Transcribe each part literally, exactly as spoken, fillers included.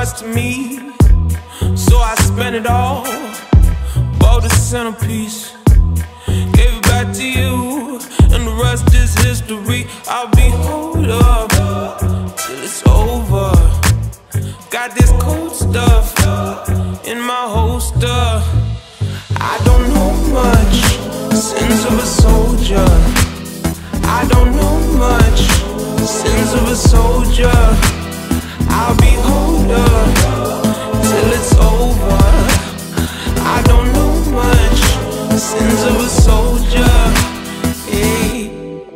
trust me, so I spent it all. Bought a centerpiece, gave it back to you, and the rest is history. I'll be hold up till it's over. Got this cold stuff in my holster. I don't know much, sins of a soldier. I don't know much, sins of a soldier. I'll be hold up till it's over. I don't know much, sins of a soldier. Hey.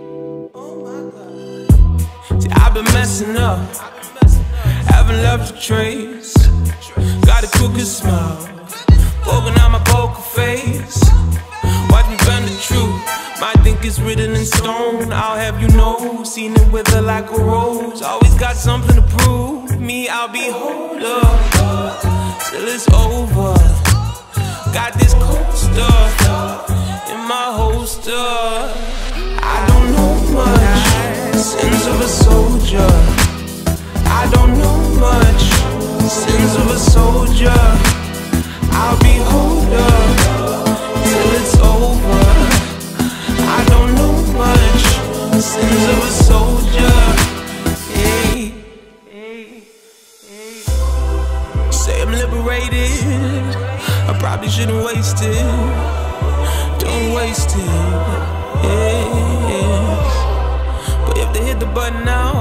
See, I've been messing up, haven't left a trace. Got a crooked smile, poking out my poker face. Watch me bend the truth, might think it's written in stone. I'll have you know, seen it wither like a rose. Always got something to prove. Me, I'll be hold up till it's over. Got this cold stuff in my holster. I don't know much, sins of a soldier. I don't know much, sins of a soldier. I'll be hold up till it's over. I don't know much, sins of a soldier. Hey, hey, hey. Say I'm liberated, I probably shouldn't waste it. Don't waste it, yes. But if they hit the button now,